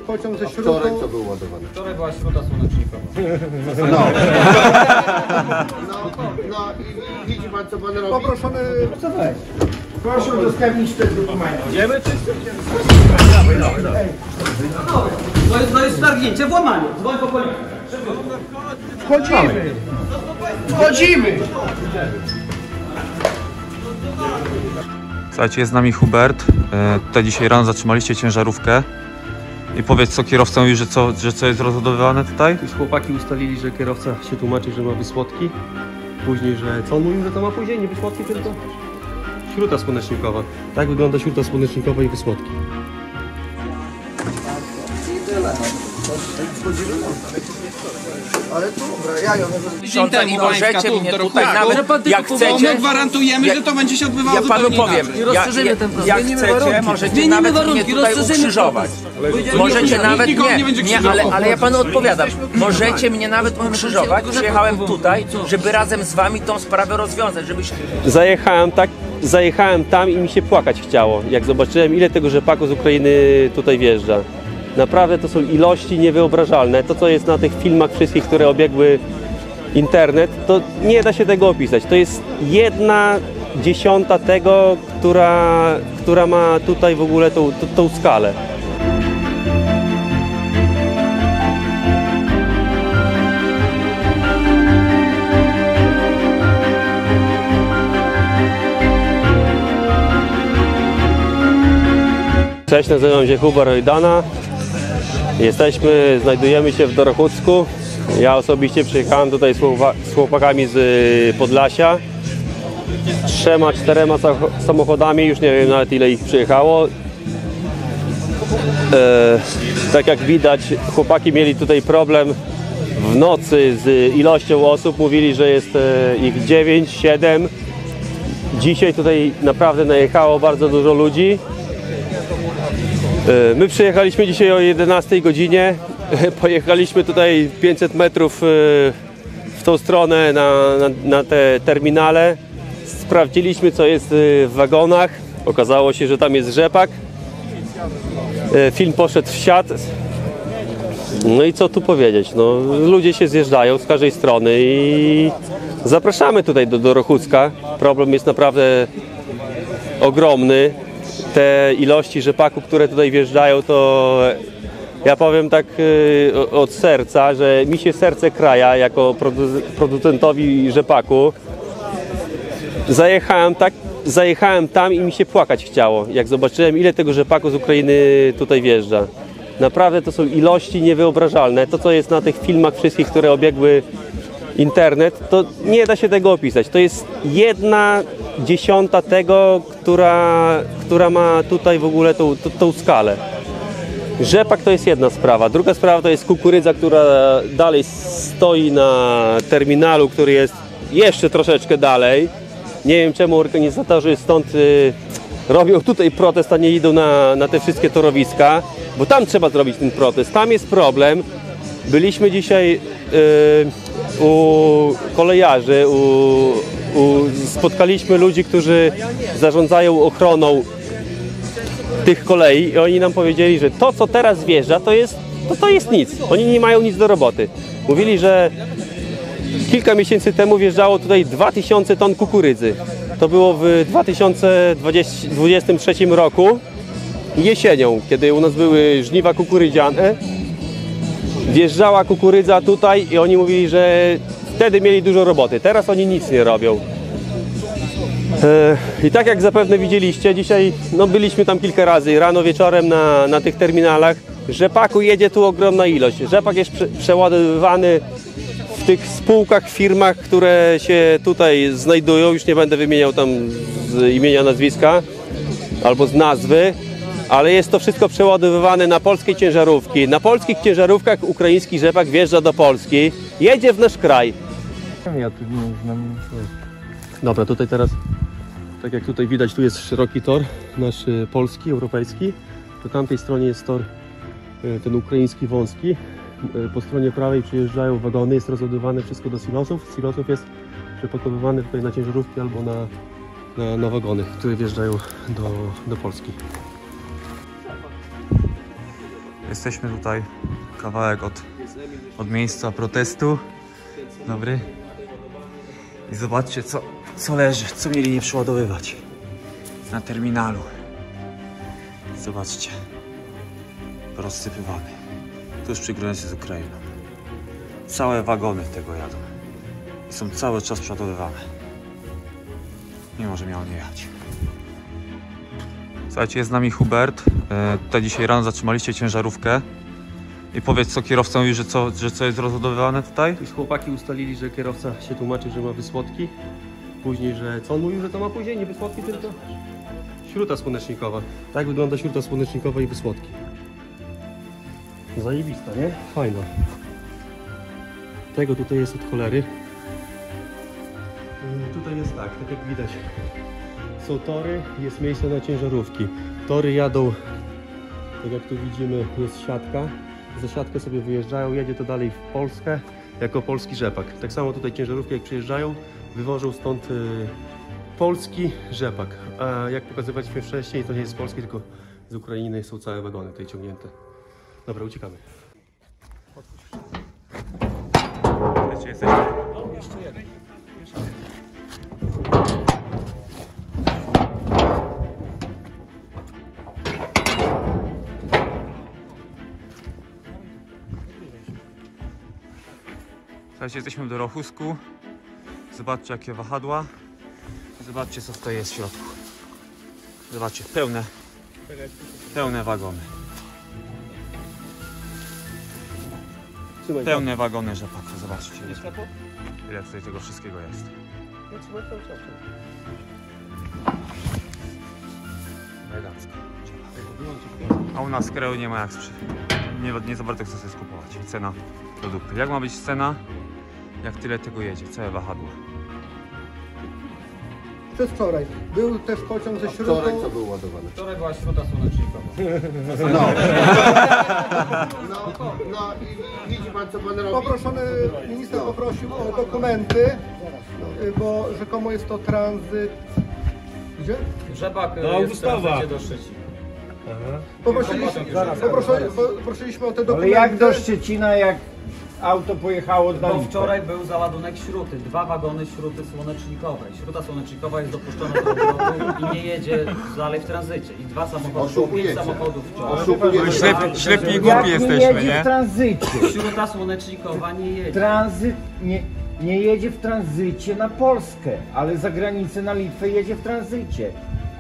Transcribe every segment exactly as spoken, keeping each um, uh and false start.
pociąg ze śrutą. Wczoraj co był ładowany? Wczoraj była śruta słonecznikowa. No. No, no i widzi pan co pan robi? Poproszony, co weź? Proszę udostępnić te dokumenty. Idziemy czy? To jest, to jest wtargnięcie, włamanie. Dzwoń po policję. Wchodzimy! Wchodzimy! Słuchajcie, jest z nami Hubert. Tutaj dzisiaj rano zatrzymaliście ciężarówkę. I powiedz, co kierowca mówi, że co, że co jest rozładowywane tutaj? Już chłopaki ustalili, że kierowca się tłumaczy, że ma wysłodki. Później, że co on mówił, że to ma później? Nie wysłodki, tylko śruta słonecznikowa. Tak wygląda śruta słonecznikowa i wysłodki. Ale dobra, ja ją... I możecie mnie tutaj nawet, jak chcecie, gwarantujemy, ja, że to będzie się odbywało ja panu powiem, ja, ja, jak chcecie, możecie nawet mnie tutaj ukrzyżować. Możecie nawet, nie, nie, ale, ale ja panu odpowiadam, możecie mnie nawet ukrzyżować. Przyjechałem tutaj, żeby razem z wami tą sprawę rozwiązać, żebyś... Zajechałem tak, zajechałem tam i mi się płakać chciało, jak zobaczyłem, ile tego rzepaku z Ukrainy tutaj wjeżdża. Naprawdę to są ilości niewyobrażalne. To, co jest na tych filmach wszystkich, które obiegły internet, to nie da się tego opisać. To jest jedna dziesiąta tego, która, która ma tutaj w ogóle tą, tą, tą skalę. Cześć, nazywam się Hubert Ojdana. Jesteśmy, znajdujemy się w Dorochódzku. Ja osobiście przyjechałem tutaj z chłopakami z Podlasia. Trzema, czterema samochodami, już nie wiem nawet ile ich przyjechało. E, tak jak widać, chłopaki mieli tutaj problem w nocy z ilością osób. Mówili, że jest ich dziewięć, siedem. Dzisiaj tutaj naprawdę najechało bardzo dużo ludzi. My przyjechaliśmy dzisiaj o jedenastej godzinie, pojechaliśmy tutaj pięćset metrów w tą stronę na, na, na te terminale, sprawdziliśmy co jest w wagonach, okazało się, że tam jest rzepak, film poszedł w siat, no i co tu powiedzieć, no, ludzie się zjeżdżają z każdej strony i zapraszamy tutaj do Dorochódzka, problem jest naprawdę ogromny. Te ilości rzepaku, które tutaj wjeżdżają, to ja powiem tak od serca, że mi się serce kraja jako producentowi rzepaku. Zajechałem, tak, zajechałem tam i mi się płakać chciało, jak zobaczyłem, ile tego rzepaku z Ukrainy tutaj wjeżdża. Naprawdę to są ilości niewyobrażalne. To, co jest na tych filmach wszystkich, które obiegły internet, to nie da się tego opisać. To jest jedna dziesiąta tego, która, która ma tutaj w ogóle tą, tą, tą skalę. Rzepak to jest jedna sprawa. Druga sprawa to jest kukurydza, która dalej stoi na terminalu, który jest jeszcze troszeczkę dalej. Nie wiem, czemu organizatorzy stąd y, robią tutaj protest, a nie idą na, na te wszystkie torowiska, bo tam trzeba zrobić ten protest. Tam jest problem. Byliśmy dzisiaj y, u kolejarzy, u, u, spotkaliśmy ludzi, którzy zarządzają ochroną tych kolei i oni nam powiedzieli, że to, co teraz wjeżdża, to jest, to, to jest nic. Oni nie mają nic do roboty. Mówili, że kilka miesięcy temu wjeżdżało tutaj dwa tysiące ton kukurydzy. To było w dwa tysiące dwudziestym trzecim roku, jesienią, kiedy u nas były żniwa kukurydziane. Wjeżdżała kukurydza tutaj i oni mówili, że wtedy mieli dużo roboty. Teraz oni nic nie robią. I tak jak zapewne widzieliście, dzisiaj no, byliśmy tam kilka razy, rano, wieczorem na, na tych terminalach. Rzepaku jedzie tu ogromna ilość. Rzepak jest prze, przeładowywany w tych spółkach, firmach, które się tutaj znajdują. Już nie będę wymieniał tam z imienia, nazwiska albo z nazwy. Ale jest to wszystko przeładowywane na polskie ciężarówki. Na polskich ciężarówkach ukraiński rzepak wjeżdża do Polski, jedzie w nasz kraj. Ja tu nie znam. Dobra, tutaj teraz, tak jak tutaj widać, tu jest szeroki tor, nasz polski, europejski. Po tamtej stronie jest tor, ten ukraiński wąski. Po stronie prawej przyjeżdżają wagony, jest rozładowane wszystko do silosów. Z silosów jest przepakowywane tutaj na ciężarówki albo na, na, na wagony, które wjeżdżają do, do Polski. Jesteśmy tutaj kawałek od, od miejsca protestu. Dobry. I zobaczcie, co, co leży, co mieli nie przeładowywać na terminalu. Zobaczcie. Rozsypywany. Tuż przy granicy z Ukrainą. Całe wagony tego jadą. I są cały czas przeładowywane. Mimo, że miało nie jechać. Słuchajcie, jest z nami Hubert. E, tutaj dzisiaj rano zatrzymaliście ciężarówkę. I powiedz, co kierowca mówi, że co, że co jest rozładowywane tutaj? Już chłopaki ustalili, że kierowca się tłumaczy, że ma wysłodki. Później, że... Co on mówił, że to ma później? Nie wysłodki, tylko śruta słonecznikowa. Tak wygląda śruta słonecznikowa i wysłodki. Zajebista, nie? Fajna. Tego tutaj jest od cholery. Yy, tutaj jest tak, tak jak widać. Są tory, jest miejsce na ciężarówki. Tory jadą, tak jak tu widzimy, jest siatka. Za siatkę sobie wyjeżdżają, jedzie to dalej w Polskę jako polski rzepak. Tak samo tutaj ciężarówki jak przyjeżdżają, wywożą stąd y, polski rzepak. A jak pokazywaliśmy wcześniej, to nie jest z Polski, tylko z Ukrainy są całe wagony tutaj ciągnięte. Dobra, uciekamy. Wiecie, jesteśmy... Słuchajcie, jesteśmy w Dorochusku. Zobaczcie, jakie wahadła. Zobaczcie, co tutaj jest w środku. Zobaczcie, pełne, pełne wagony. Trzymaj. Pełne wagony rzepaku, zobaczcie. Ile tutaj tego wszystkiego jest. Elegancko. A u nas w kraju nie ma jak sprzedać. Nie, nie za bardzo chce sobie skupować. I cena produktu. Jak ma być cena, jak tyle tego jedzie? Całe wahadło. Przez wczoraj. Był też pociąg ze śrutą. Wczoraj co był ładowany? Wczoraj była śruta słonecznikowa. No. No, no i widzi pan, co pan robi? Poproszony minister poprosił o dokumenty, bo rzekomo jest to tranzyt. Gdzie? Rzepak No, jest w ustawa. tranzycie do Szczecina. Poprosiliśmy, poprosili, poprosiliśmy o te Ale dokumenty. jak do Szczecina, jak auto pojechało do Bo Litwy? wczoraj był załadunek śruty, dwa wagony śruty słonecznikowej. Śruta słonecznikowa jest dopuszczona do obrotu i nie jedzie dalej w tranzycie. I dwa samochody, pięć Oszukujecie. samochodów wczoraj. Oszukujecie. Ślepi, ślepi i głupi Jak nie jesteśmy, jedzie nie? w tranzycie? Śruta słonecznikowa nie jedzie. Tranzyt nie, nie jedzie w tranzycie na Polskę, ale za granicę na Litwę jedzie w tranzycie.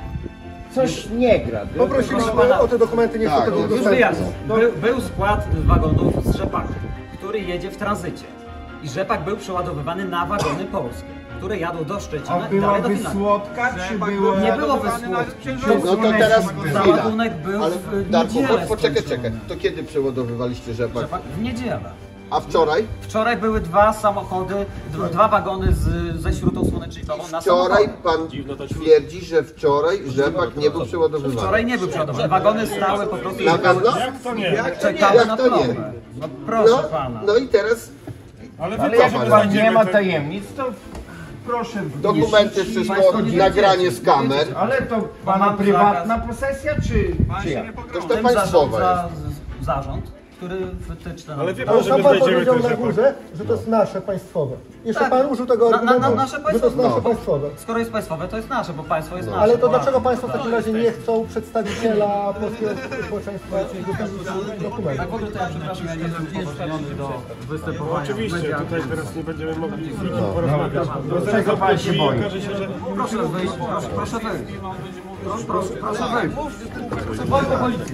Coś nie gra. Poprosiliśmy o te dokumenty, niestety Tak, tego Już dostępu. wyjaśnię. Był, był skład wagonów z rzepaku, który jedzie w tranzycie. I rzepak był przeładowywany na wagony polskie, które jadą do A Szczecina i była dalej do Finlandii. wysłodka, czy było... Nie było wysłodki. No to teraz chwila. Załadunek był Ale w Darku, niedzielę po- poczekaj, skończony. czekaj. To kiedy przeładowywaliście rzepak? Rzepak w niedzielę. A wczoraj? Wczoraj były dwa samochody, dwa, dwa wagony z, ze śrutą słonecznikową na Wczoraj samochody. pan twierdzi, że wczoraj rzepak nie był przeładowywany. Wczoraj nie był przeładowany. Wagony stały po prostu i Na pewno? czekały Jak na to nie? plomę. No proszę No, pana. no i teraz Ale jak pan nie ma tajemnic, to proszę wnieść. dokumenty, wszystko, nagranie z kamer. Ale to pana mam prywatna posesja, czy, czy jak? Toż to Tym zarząd, państwowe za, jest. zarząd, który wytyczne nam. Ale sam pan powiedział na górze, że to jest nasze państwowe. Jeszcze Tak. pan użył tego Na- na- na argumentu, nasze że to jest państwowe. nasze państwowe. Skoro jest państwowe, to jest nasze, bo państwo jest nasze. Ale to Polacy. dlaczego państwo w takim razie nie chcą przedstawiciela polskiego społeczeństwa wypełnić dokumentu? Tak, w ogóle to ja przepraszam, ja nie jestem upoważniony do występowania. Oczywiście, tutaj teraz nie będziemy mogli z nikim porozmawiać. Czego pan się boi? Proszę wyjść, proszę, proszę wyjść. Proszę, proszę, proszę wyjść. Wolno policję.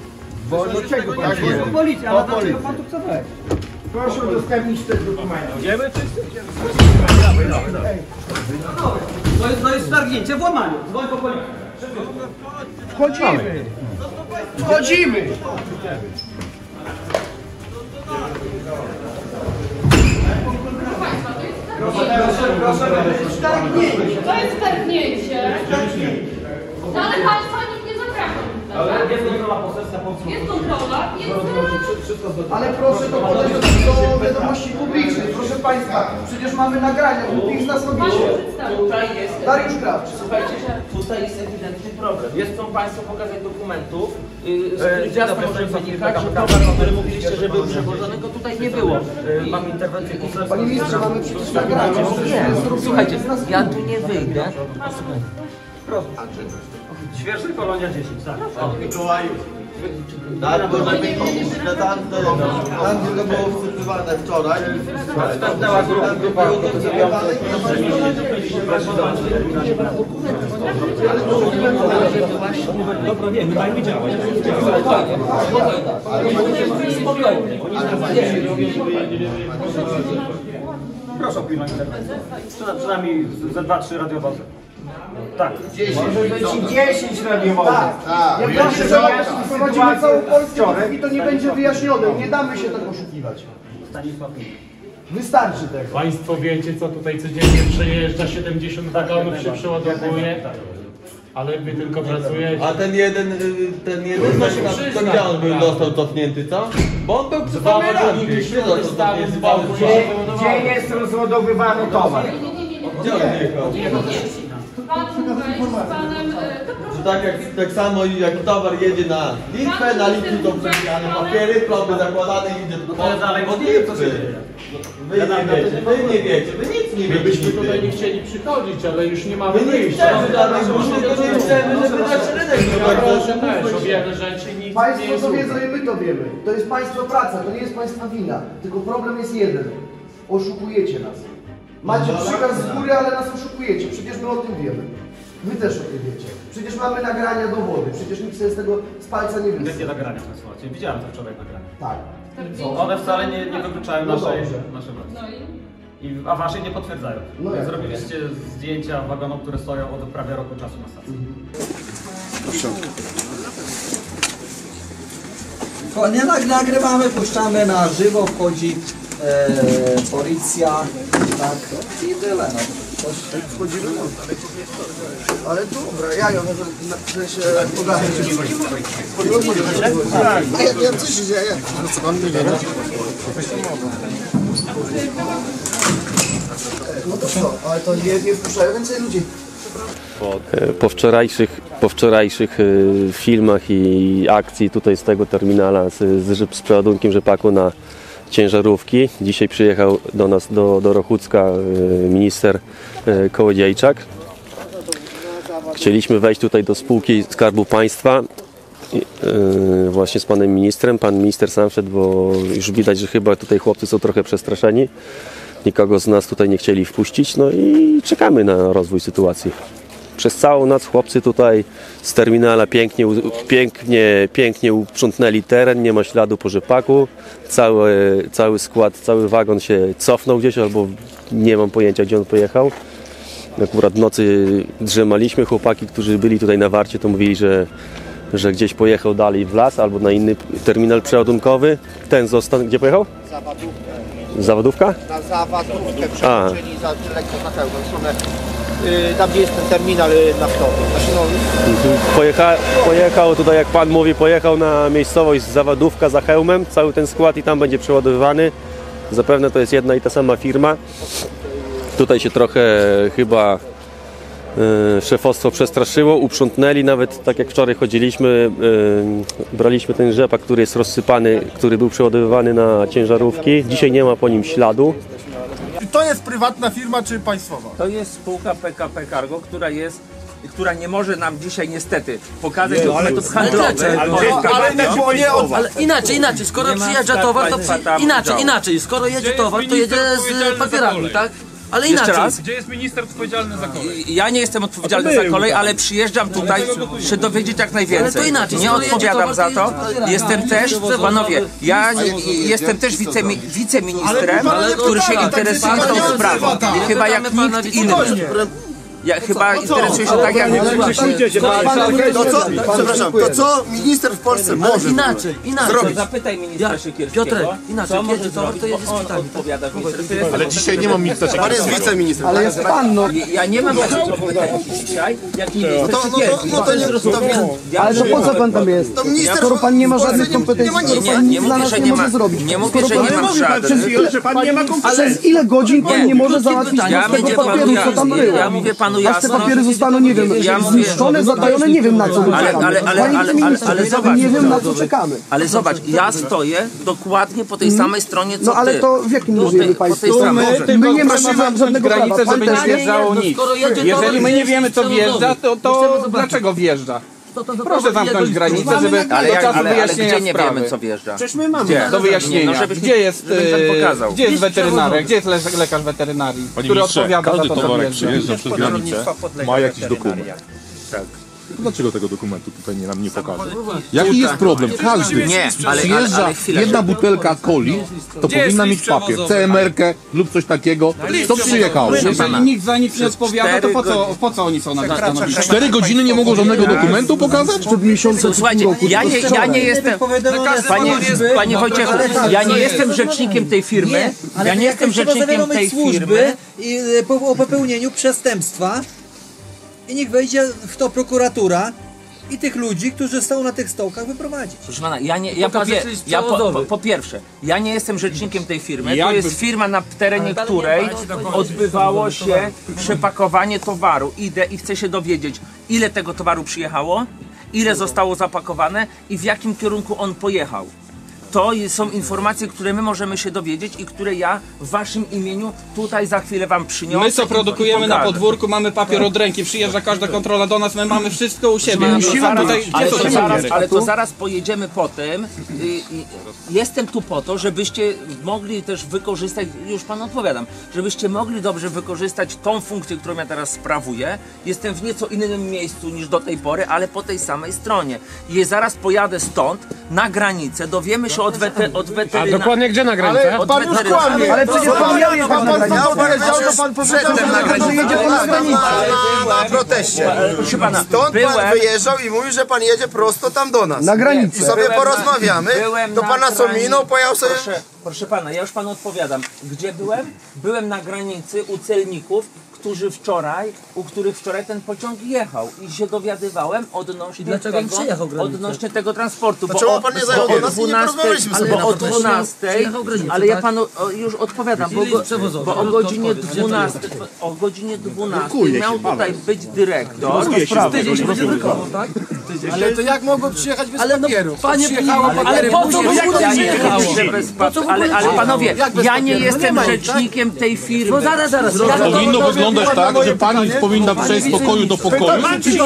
Bo do czego pan się Wolno boi? policję, ale dlaczego pan tu chce wejść? Proszę udostępnić te dokumenty. To jest, to jest wtargnięcie, włamanie. Dzwoń po policję. Wchodzimy! Wchodzimy! To jest wtargnięcie. No ale państwa nikt nie zapraszał tutaj, tak? Jest kontrola poselska, Jest kontrola, jest Ale proszę to podać do wiadomości publicznej. Proszę Państwa, przecież mamy nagrania, nikt z nas robicie. Tutaj jest... Dariusz Krawczyk. Słuchajcie, tutaj jest ewidentny problem. Jest, chcą Państwo pokazać dokumentów, yy, z których jasno może wynikać, że towar, o którym mówiliście, że był przewożony, go tutaj nie było. Yy, Mam interwencję poselską. Panie ministrze, mamy przecież nagrania. Nie, słuchajcie, ja tu nie wyjdę. Świeży Kolonia dziesięć, tak. Tak, bo żeby pomóc, tam, tam gdzie to było wsypywane wczoraj, tam cała grupa było to wsypywane i to Dobra, wiem, daj mi działać. Spokojnie. Proszę o pilną interwencję. Przynajmniej ze dwa trzy radiowozy. Tak. Może być i dziesięć radiowozów. Tak. Jak będzie żałować, wprowadzimy całą Polskę i to nie będzie wyjaśnione. Nie damy się tak oszukiwać. Wystarczy tego. Państwo wiecie, co tutaj codziennie przejeżdża, siedemdziesiąt wagonów się przeładowuje, ale wy tylko pracujecie. A ten jeden, ten jeden, to gdzie on był, został cofnięty, co? Bo on był przy samej rampie. Gdzie został cofnięty? Gdzie jest rozładowywany towar? Gdzie on jechał? Pan wejść z panem... Że tak, jak, tak samo jak towar jedzie na Litwę, na Litwie to przebijane papiery, plomby zakładane i idzie do dalej od Litwy. Wy nie wiecie, wy nie wiecie, wy nic nie wiecie. Byśmy tutaj nie chcieli przychodzić, ale już nie mamy My nie wyjścia. chcemy żadnych górnych, to nie chcemy, żeby nasz rynek Proszę też, o wiele rzeczy nikt nie Państwo jest to wiedzą i my to wiemy. To jest Państwa praca, to nie jest Państwa wina. Tylko problem jest jeden. Oszukujecie nas. Macie przykaz z góry, ale nas oszukujecie. Przecież my o tym wiemy. Wy też o tym wiecie. Przecież mamy nagrania dowody. Przecież nikt sobie z tego z palca nie wyjdzie. Jakie nagrania Państwo macie? Widziałem to wczoraj nagrania. Tak. One wcale nie, nie wykluczają No naszej, dobrze. naszej wersji. No i? I, a waszej nie potwierdzają. No jak? Zrobiliście zdjęcia wagonów, które stoją od prawie roku czasu na stacji. Nie nag- nagrywamy, puszczamy na żywo, wchodzi e, policja, tak, i tyle. No. Wchodzimy? Ale dobra, ja ją że się pogadać. A ja wiem, co się dzieje. Co pan nie wie? No to co? Ale to nie, nie wpuszczają więcej ludzi. Po wczorajszych, po wczorajszych y, filmach i akcji tutaj z tego terminala z, z, z przeładunkiem rzepaku na ciężarówki, dzisiaj przyjechał do nas do, do Rochucka y, minister y, Kołodziejczak. Chcieliśmy wejść tutaj do spółki Skarbu Państwa y, y, właśnie z panem ministrem. Pan minister sam wszedł, bo już widać, że chyba tutaj chłopcy są trochę przestraszeni. Nikogo z nas tutaj nie chcieli wpuścić, no i czekamy na rozwój sytuacji. Przez całą noc chłopcy tutaj z terminala pięknie, pięknie, pięknie uprzątnęli teren, nie ma śladu po rzepaku. Cały, cały skład, cały wagon się cofnął gdzieś, albo nie mam pojęcia, gdzie on pojechał. Akurat w nocy drzemaliśmy, chłopaki, którzy byli tutaj na warcie, to mówili, że, że gdzieś pojechał dalej w las albo na inny terminal przeładunkowy. Ten został, gdzie pojechał? Zawadówkę. Zawadówka? Na Zawadówkę przełączyli za lekko na pełną stronę. Yy, tam gdzie jest ten terminal naftowy. Znaczy, no... Pojecha, pojechał tutaj, jak pan mówi, pojechał na miejscowość Zawadówka za Chełmem, cały ten skład i tam będzie przeładowywany. Zapewne to jest jedna i ta sama firma. Tutaj się trochę chyba y, szefostwo przestraszyło, uprzątnęli, nawet tak jak wczoraj chodziliśmy, y, braliśmy ten rzepak, który jest rozsypany, który był przeładowywany na ciężarówki. Dzisiaj nie ma po nim śladu. To jest prywatna firma czy państwowa? To jest spółka P K P Cargo, która jest, która nie może nam dzisiaj niestety pokazać Nie, dokumentów ale- handlowych. ale- Ale, ale nie było nie od- ale inaczej, inaczej, skoro Nie ma przyjeżdża skarb towar, to państwa przy... tam inaczej, udziału. inaczej, skoro jedzie towar, to jedzie z papierami, tak? Ale Jeszcze inaczej. raz? Gdzie jest minister odpowiedzialny za kolej? Ja nie jestem odpowiedzialny za kolej, ale przyjeżdżam tutaj się dowiedzieć jak najwięcej. Ale to inaczej, Nie skoro jedzie odpowiadam towar, za to to. jedzie z papierami. Jestem też, panowie, ja nie- jestem też wicemi, wiceministrem, który się interesuje tą sprawą. Chyba jak nikt inny. Ja chyba interesuję się tak jak... To co, przepraszam, to co minister w Polsce może inaczej, inaczej. zrobić? Zapytaj ministra Ja- Siekierskiego. Piotrek, inaczej, Co może wiecie co, zrobić, to jedzie z bo on pytaniem. odpowiada w ministerstwie. Ale dzisiaj nie mam ministra Pan jest wiceministrem. Ale jest pan, no. Ja nie mam takiego kompetencji dzisiaj, jak minister No to, no to, Siekierski. no to nie, to Ja ale to mówię- po co pan tam jest? To minister, skoro pan nie ma żadnych kompetencji, Nie, skoro nie, pan nie nic dla mówię, nas że nie nie może ma, zrobić. nie mówię, Skoro że pan nie mam mówi pan żadnych. przez ile, że pan nie ma kompetencji. Przez ile godzin pan nie może załatwić Ja z tego mówię papieru, panu co tam jasno, było? ja mówię panu Aż te jasno. papiery zostaną, nie wiem, Ja mówię- zniszczone, zatajone, nie wiem na co my Ale- czekamy. ale- ale- Panie ale- ministrze, ale- ale zobacz. nie wiem na co czekamy. Ale zobacz, ja stoję dokładnie po tej samej stronie co No ale ty. to w jakim Po możemy tej- po tej państwo? samej. My nie mamy żadnego prawa. granicę, Pan żeby też nie wjeżdżało nie. nic. skoro jedzie Jeżeli to- my nie wiemy co chcemy wjeżdża, to, zobaczyć. to Chcemy zobaczyć. dlaczego wjeżdża? To, to, to, Proszę zamknąć granicę, żeby Ale, do jak, czasu ale, ale wyjaśnienia gdzie nie sprawy. wiemy co wjeżdża? Przecież my mamy. Gdzie? Do wyjaśnienia. Nie, no, żebyś- Gdzie jest, żebyś pan e, pokazał. gdzie jest Jest weterynaria? przewozowy. Gdzie jest le- lekarz weterynarii, Panie który ministrze, odpowiada za każdy to, co towarek wjeżdża? przyjeżdża przez granicę, ma jakiś dokument. Tak. Dlaczego tego dokumentu tutaj nie nam nie pokaże? Jaki jest problem? Każdy Nie, ale- przyjeżdża, ale- ale chwilę. jedna butelka coli, to powinna mieć papier, C M R-kę lub coś takiego. Kto przyjechał? Jeżeli nikt za nic nie odpowiada, to po co, po co oni są na stanowisku? Cztery godziny nie mogą żadnego dokumentu pokazać? Przed miesiącem, Słuchajcie, ja nie, ja nie jestem, panie, panie Wojciechu, ja nie jestem rzecznikiem tej firmy, ja nie jestem rzecznikiem tej firmy. I, y, po, o popełnieniu przestępstwa i niech wejdzie w to prokuratura i tych ludzi, którzy są na tych stołkach, wyprowadzić. Proszę pana, ja nie, ja, po, Pokażę, pie, czy jest ja po, po, przewozowy. po pierwsze, ja nie jestem rzecznikiem tej firmy, to Jakby- jest firma na terenie której odbywało się przepakowanie towaru. Idę i chcę się dowiedzieć, ile tego towaru przyjechało, ile zostało zapakowane i w jakim kierunku on pojechał. To są informacje, które my możemy się dowiedzieć i które ja w waszym imieniu tutaj za chwilę wam przyniosę. My co i- i produkujemy na pokażę. podwórku, mamy papier od ręki, przyjeżdża każda kontrola do nas, my mamy wszystko u siebie. Ale To to zaraz, zaraz, ale, gdzie to to zaraz, się ale to zaraz pojedziemy po tym. Y, y, jestem tu po to, żebyście mogli też wykorzystać, już panu odpowiadam, żebyście mogli dobrze wykorzystać tą funkcję, którą ja teraz sprawuję. Jestem w nieco innym miejscu niż do tej pory, ale po tej samej stronie. I zaraz pojadę stąd na granicę, dowiemy się od, wete, od weteryna... A dokładnie gdzie na granicę? Od Pan już weteryna- kłamie. Ale przecież pan miał jechać Pan na pan granicę. to powiedział, to pan powiedział, że jedzie pan na granicę. Na proteście. Proszę pana, Stąd pan byłem- wyjeżdżał i mówił, że pan jedzie prosto tam do nas. Na granicę. I sobie Byłem- porozmawiamy, byłem to na pana co granicy. minął, pojechał sobie... Proszę, proszę pana, ja już panu odpowiadam. Gdzie byłem? Byłem na granicy u celników, którzy wczoraj, u których wczoraj ten pociąg jechał i się dowiadywałem odnośnie I dlaczego on tego, przejechał granicę? odnośnie tego transportu. To czemu pan nie zajechał bo do o nas i nie dwunastej, porozmawialiśmy sobie bo na o proteście? dwunastej, Przejechał granicę, ale ja tak? panu o, już odpowiadam, bo, go, przewozowy. bo o To godzinie odpowiedź. Gdzie to dwunastej, o godzinie dwunastej miał tutaj być dyrektor. Tydzień się będzie wykonał, tak? Ale to jak mogło przyjechać bez Ale no, papieru? panie, Przyjechało ale papiery, po co w później- ogóle Ja nie przyjechało? wiem, że bez Po co w papieru, ogóle ale, ale przyjechało? panowie, Jak bez ja nie papieru? No jestem nie ma ich, rzecznikiem tej firmy. No zaraz, zaraz. Ja To to- powinno wyglądać tak, że pani powinna przejść z pokoju do pokoju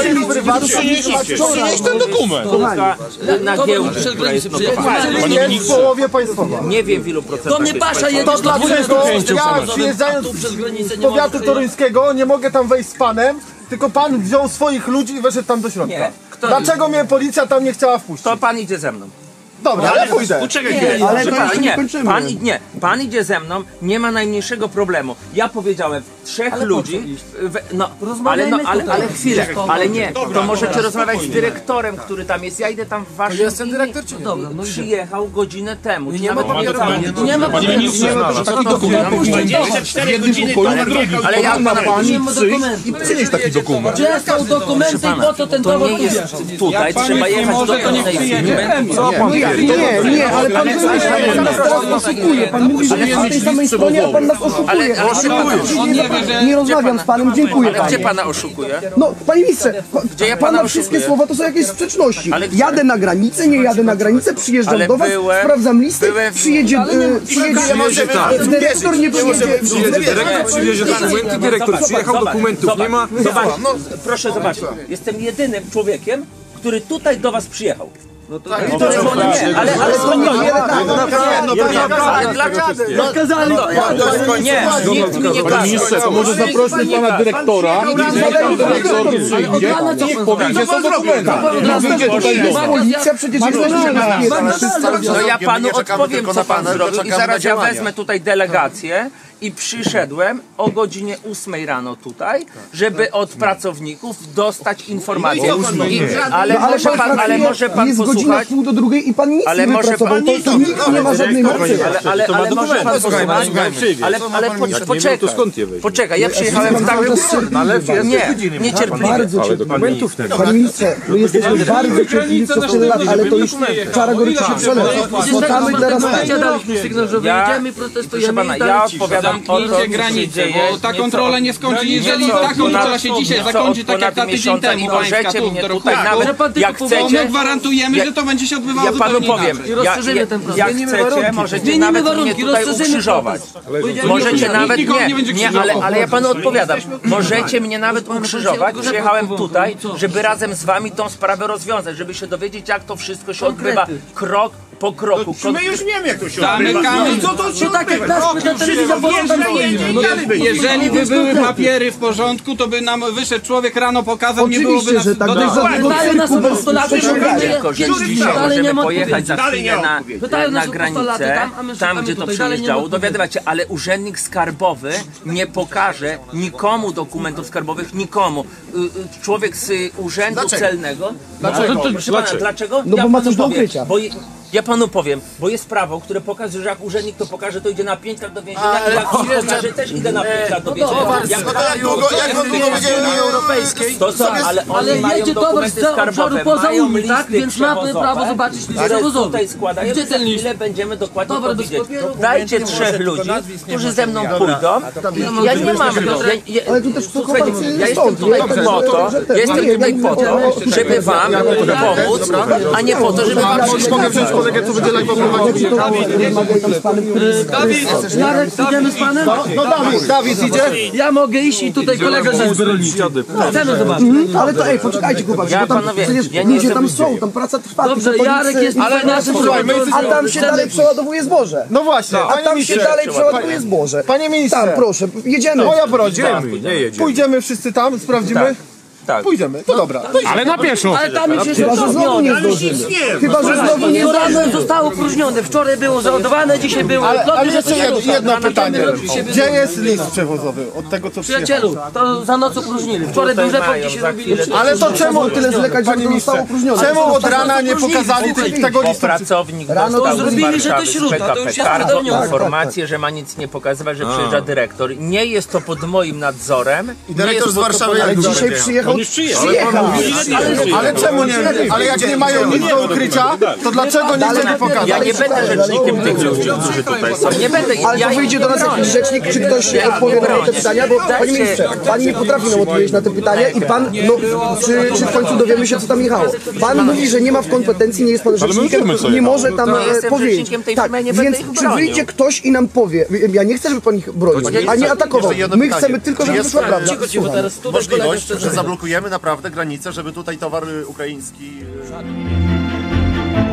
przynieść ten dokument. Spółka na to giełdzie, przez która jest granicę notowana. Panie Jest w ministrze, połowie państwowa. Nie wiem w ilu procentach Do mnie jest pasza państwowa. jedziesz To do dlaczego dwudziestu ja procent. przyjeżdżając Tu przez granicę z nie powiatu mogę toruńskiego nie mogę tam wejść z panem, tylko pan wziął swoich ludzi i weszedł tam do środka. Nie. Kto- Dlaczego mnie policja tam nie chciała wpuścić? To pan idzie ze mną. Dobra, ja pójdę. Poczekaj chwilę. Ale to Proszę jeszcze pana, nie kończymy. Pan, i- nie, pan idzie ze mną, nie ma najmniejszego problemu. Ja powiedziałem trzech Ale po ludzi, co iść? we, no, ale, Rozmawiajmy no, ale, tutaj. ale chwilę, Dobra. ale nie, to Dobra, możecie dobra, rozmawiać z spokojnie. dyrektorem, który tam jest. Ja idę tam w waszym jest ten imieniu. dyrektor, czy nie? Dobra, no idziemy. Przyjechał godzinę temu. Nie Czy ma nawet papieru. cały- Nie ma Panie papieru. ministrze, Co taki to dokument znaczy? powinien być w jednym pokoju na drugim. Ale ja Powinna pana- pani nie ma przyjść dokumentu. i przynieść taki dokument. Gdzie są dokumenty i po co ten To towar nie tu jest wjeżdża? tutaj, Jak pan trzeba nic nie jechać może, do to niech tej przyjedzie. firmy. Co pan Nie, nie, ale pan wymyśla, pan nas teraz oszukuje. Pan mówi, że jest na tej samej stronie, a pan nas oszukuje. Ale- ale oszukujesz. On nie wie, że... Nie rozmawiam z panem, dziękuję Ale gdzie panu. pana oszukuje? No, panie ministrze, pa, Gdzie ja pana pana wszystkie oszukuję? słowa to są jakieś sprzeczności. Ale gdzie? Jadę na granicę, nie jadę na granicę, przyjeżdżam Ale do was, byłem- sprawdzam listy, byłem w- przyjedzie, e, przyjedzie, Przyjedzie tak. dyrektor nie przyjedzie. Dyrektor przywiezie dokumenty, dyrektor przyjechał, dokumentów nie ma. Zobacz, no, proszę zobaczyć, jestem jedynym człowiekiem, który tutaj do was przyjechał. No to tak, nie, ale, ale to nie, nie, ale dlaczego? Nie, nikt mi nie Panie każe. ministrze, to może zaprośmy pana dyrektora, dyrektor przyjdzie, niech powiedzie co dokumenty. Niech wyjdzie tutaj do nas. Policja przecież jest No ja panu nie czekamy odpowiem, tylko co na pan pana, zrobił tylko i czekamy na zaraz ja działania. wezmę tutaj delegację i przyszedłem o godzinie ósmej rano tutaj, żeby od pracowników dostać informację. I, ale, No, ale może pan pan, ale pracuje, może pan jest godzina posłuchać. pół do drugiej i pan nic Ale nie może wypracował, pan to, nic to nikt nie ma żadnej mocy. Ale, ale, ale może pan posłuchać. Ale, ale po, poczekaj. Poczekaj, ja przyjechałem w takim... Nie, niecierpliwie. dokumentów nie. Panie ministrze, my jesteśmy bardzo cierpliwi przez tyle lat, ale to już czara goryczy się przelewa. Spotkamy teraz Daliśmy sygnał, że wyjdziemy, protestujemy pana, i ja dalej odpowiadam o to, co granicę, dzieje, bo ta kontrola nie skończy, jeżeli ta kontrola się dzisiaj zakończy tak jak ta tydzień temu pańska tu w Dorotku, jak chcecie, my gwarantujemy, że to będzie się odbywało ja panu zupełnie powiem, inaczej. ja, ja, jak chcecie, możecie nawet mnie tutaj ukrzyżować. Możecie nawet, nie, nie, ale, ale ja panu odpowiadam, możecie mnie nawet ukrzyżować, przyjechałem tutaj, żeby razem z wami tą sprawę rozwiązać, żeby się dowiedzieć, jak to wszystko się odbywa, krok po kroku. My już wiemy, jak to się Zamykamy. odbywa. Co to się tak jak nasz telewizja Jeżeli by były papiery w porządku, to by nam wyszedł człowiek rano, pokazał, nie byłoby nas... że tak. do- Do żadnego Pytają nas o cyrku postulaty, bez że Tylko, że Dalej dzisiaj nie możemy ma pojechać za odpowiedzi. chwilę na, Pytają na nas o postulaty granicę, tam, a my tam szukamy gdzie to tutaj, dalej nie ma przyjeżdżało, odpowiedzi. dowiadywać się, ale urzędnik skarbowy nie pokaże nikomu dokumentów skarbowych, nikomu. Y, y, Człowiek z y, urzędu Dlaczego? celnego... Dlaczego? No, to, proszę pana, dlaczego? No Ja bo ma panu coś do powiem, ukrycia. bo je- Ja panu powiem, bo jest prawo, które pokazuje, że jak urzędnik to pokaże, to idzie na pięć lat do więzienia, Ale i jak to nie jeszcze- pokaże, też idę na pięć lat do No więzienia. dobra, Jak no to jak długo- jak długo będzie Unii Europejskiej? To są, ale oni Ale mają jedzie towar dokumenty z obszaru skarbowe, poza mają Unii, tak? listy Więc mamy przewozowe, prawo zobaczyć listy które przewozowe. tutaj składają. Gdzie Za ten list? chwilę będziemy dokładnie Towar to do widzieć. papieru? Dajcie trzech ludzi, którzy ze mną pójdą. Ja nie mam... Ja, ja, Ale tu też są słuchajcie, chłopacy ja jestem stąd, tutaj nie? po to, Że ten- ja jestem nie, tutaj nie, po to, nie, żeby wam pomóc, a nie po to, żeby wam Mogę wziąć kolegę, co będzie live prowadzić? Dawid, Jarek, idziemy z panem? No Dawid, Dawid idzie? Ja mogę iść i tutaj kolega ze zbrojniczy. Chcemy zobaczyć. Mhm, ale to ej, poczekajcie chłopaki, Ja, bo tam panowie, przecież ja nie ludzie jestem- tam są, tam praca trwa. Dobrze, tylko Jarek policy- jest tutaj naszym A tam się dalej przeładowuje zboże. No właśnie, A panie tam się ministrze, dalej przeładowuje zboże. Panie ministrze, Tam, proszę, jedziemy. moja prośba. Nie jedziemy. Pójdziemy wszyscy tam, sprawdzimy? Tak. Pójdziemy, to dobra. Ale na pieszo. Ale tam już jest Chyba, że znowu nie zdążymy. Chyba, że znowu nie To rano zdążymy. zostało opróżnione. Wczoraj było załadowane, dzisiaj było Ale, odloty, ale że jeszcze to jedno, się jedno rusza. pytanie. Następny rok się Gdzie wydarzy. jest list przewozowy od tego, co Przyjacielu, przyjechało? to za noc opróżnili. Wczoraj był report, dzisiaj zrobili. Ale to czemu tyle zlekać, żeby to zostało opróżnione? Czemu od rana nie pokazali te- tego Bo listu? pracownik Rano dostał to z zrobili, że to Warszawy, z śruta, to P K P już jest Cargo udowodnione. informację, że ma nic nie pokazywać, że przyjeżdża dyrektor. Nie jest to pod moim nadzorem. I dyrektor z Warszawy Ale jak dzisiaj przyjechał. Przyjechał. Ale czemu nie? Ale jak nie mają nic do ukrycia, to dlaczego nie chcemy Ja pokazać? nie będę rzecznikiem tych ludzi, którzy tutaj są. Nie będę. Ale ja to wyjdzie do nas jakiś rzecznik, czy ktoś Ja ich odpowie nie na te bronię. pytania, bo panie Dajcie- ministrze, pan nie potrafi nam odpowiedzieć na te pytania i pan, no, czy, czy w końcu dowiemy się, co tam jechało. Pan mówi, że nie ma w kompetencji, nie jest pan rzecznikiem, wiemy, co nie jechało. może tam To ja e, jestem powiedzieć. rzecznikiem tej Tak, firmy, nie będę więc ich czy bronił. wyjdzie ktoś i nam powie, ja nie chcę, żeby pan ich bronił, a nie atakował. My chcemy tylko, żeby wyszła prawda. Słucham. Możliwość, że zablokujemy naprawdę granicę, żeby tutaj towar y, ukraiński... y,